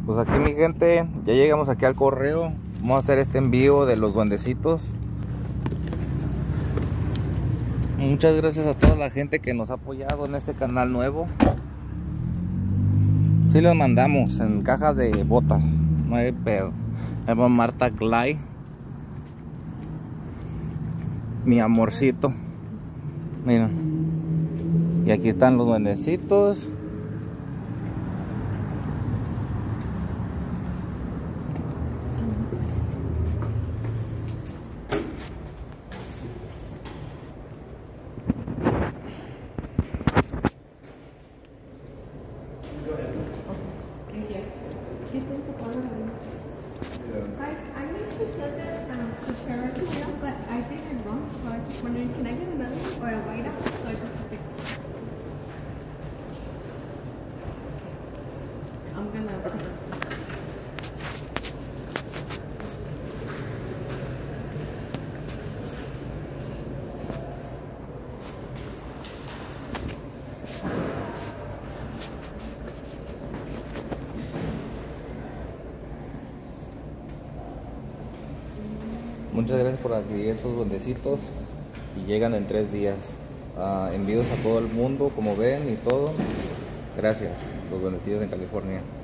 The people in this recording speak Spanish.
Pues aquí mi gente, ya llegamos aquí al correo. Vamos a hacer este envío de los duendecitos. Muchas gracias a toda la gente que nos ha apoyado en este canal nuevo. Sí los mandamos en caja de botas, no hay pedo. Se llama Marta Glay, mi amorcito. Mira, y aquí están los duendecitos. I actually said that to share it with you, but I did it wrong, so I just wondering, can I get another one or a white out so I just can fix it? I'm gonna. Muchas gracias por adquirir estos duendecitos y llegan en 3 días. Envíos a todo el mundo, como ven, y todo. Gracias, los duendecitos en California.